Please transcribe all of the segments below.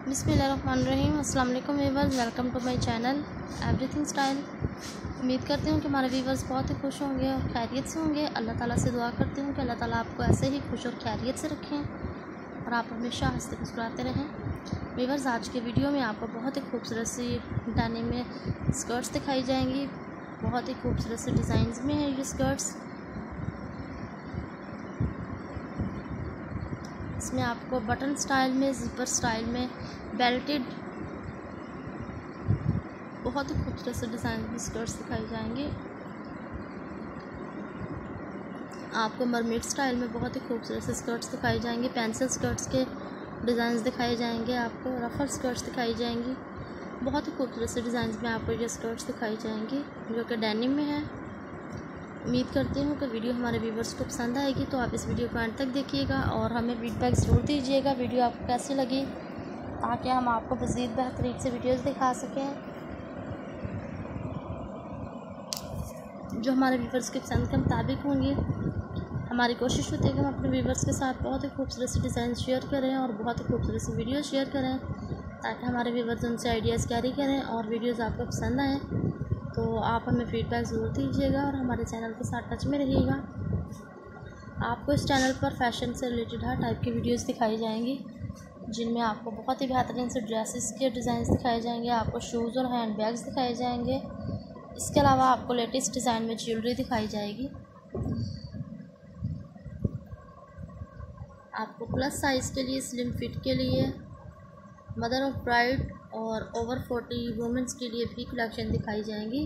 बिस्मिल्लाहिर्रहमानिर्रहीम। अस्सलाम वालेकुम viewers, welcome to my channel everything style. उम्मीद करती हूँ कि हमारे व्यूअर्स बहुत ही खुश होंगे और खैरियत से होंगे। अल्लाह ताला से दुआ करती हूँ कि अल्लाह ताला आपको ऐसे ही खुश और खैरियत से रखें और आप हमेशा हंसते मुस्कुराते रहें। व्यूअर्स, आज के वीडियो में आपको बहुत ही खूबसूरत सी डेनिम में स्कर्ट्स दिखाई जाएंगी। बहुत ही खूबसूरत से डिज़ाइंस में है ये स्कर्ट्स। इसमें आपको बटन स्टाइल में, जिपर स्टाइल में, बेल्टेड बहुत ही खूबसूरत से डिज़ाइन की स्कर्ट्स दिखाई जाएंगे। आपको मरमेड स्टाइल में बहुत ही खूबसूरत से स्कर्ट्स दिखाई जाएंगे। पेंसिल स्कर्ट्स के डिज़ाइंस दिखाए जाएंगे। आपको रफल स्कर्ट्स दिखाई जाएंगी। बहुत ही खूबसूरत से डिज़ाइंस में आपको ये स्कर्ट्स दिखाई जाएंगी जो कि डेनिम में है। उम्मीद करती हूँ कि वीडियो हमारे व्यूवर्स को पसंद आएगी, तो आप इस वीडियो को एंड तक देखिएगा और हमें फीडबैक ज़रूर दीजिएगा वीडियो आपको कैसी लगी, ताकि हम आपको मज़ीद बेहतरीन से वीडियोस दिखा सकें जो हमारे व्यूवर्स के पसंद के मुताबिक होंगे। हमारी कोशिश होती है कि हम अपने व्यूवर्स के साथ बहुत ही खूबसूरत से डिज़ाइन शेयर करें और बहुत ही खूबसूरत से वीडियो शेयर करें, ताकि हमारे व्यूवर्स उनसे आइडियाज़ कैरी करें और वीडियोज़ आपको पसंद आएँ। तो आप हमें फ़ीडबैक ज़रूर दीजिएगा और हमारे चैनल के साथ टच में रहिएगा। आपको इस चैनल पर फैशन से रिलेटेड हर टाइप की वीडियोस दिखाई जाएंगी, जिनमें आपको बहुत ही बेहतरीन से ड्रेसेस के डिज़ाइंस दिखाए जाएंगे। आपको शूज़ और हैंड बैग्स दिखाए जाएंगे। इसके अलावा आपको लेटेस्ट डिज़ाइन में ज्वेलरी दिखाई जाएगी। आपको प्लस साइज़ के लिए, स्लिम फिट के लिए, मदर ऑफ ब्राइड और ओवर 40 वुमेंस के लिए भी कलेक्शन दिखाई जाएंगी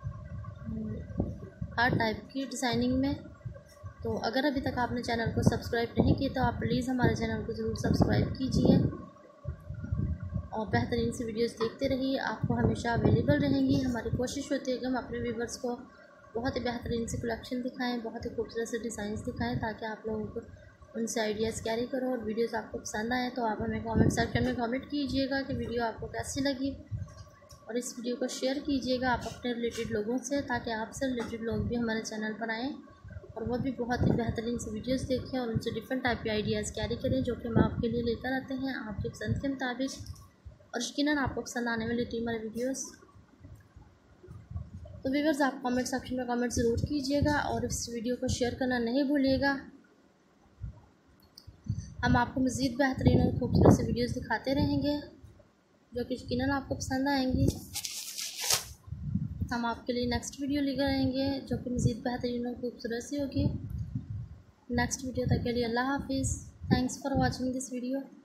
हर टाइप की डिज़ाइनिंग में। तो अगर अभी तक आपने चैनल को सब्सक्राइब नहीं किया तो आप प्लीज़ हमारे चैनल को ज़रूर सब्सक्राइब कीजिए और बेहतरीन सी वीडियोस देखते रहिए। आपको हमेशा अवेलेबल रहेंगी। हमारी कोशिश होती है कि हम अपने व्यूवर्स को बहुत ही बेहतरीन सी कलेक्शन दिखाएं, बहुत ही खूबसूरत से डिज़ाइंस दिखाएं, ताकि आप लोगों को उनसे आइडियाज़ कैरी करो और वीडियोस आपको पसंद आए तो आप हमें कमेंट सेक्शन में कमेंट कीजिएगा कि वीडियो आपको कैसी लगी, और इस वीडियो को शेयर कीजिएगा आप अपने रिलेटेड लोगों से, ताकि आपसे रिलेटेड लोग भी हमारे चैनल पर आएँ और वो भी बहुत ही बेहतरीन से वीडियोस देखें और उनसे डिफरेंट टाइप के आइडियाज़ कैरी करें, जो कि हम आपके लिए लेकर आते हैं आपके पसंद के मुताबिक, और यकीनन आपको पसंद आने वाली थी हमारे वीडियोस। तो व्यूअर्स, आप कमेंट सेक्शन में कमेंट ज़रूर कीजिएगा और इस वीडियो को शेयर करना नहीं भूलिएगा। हम आपको मज़ीद बेहतरीन और खूबसूरत से वीडियोस दिखाते रहेंगे जो कि यकीनन आपको पसंद आएंगी। हम आपके लिए नेक्स्ट वीडियो लेकर आएंगे जो कि मज़ीद बेहतरीन और खूबसूरत सी होगी। नेक्स्ट वीडियो तक के लिए अल्लाह हाफिज़। Thanks for watching this video.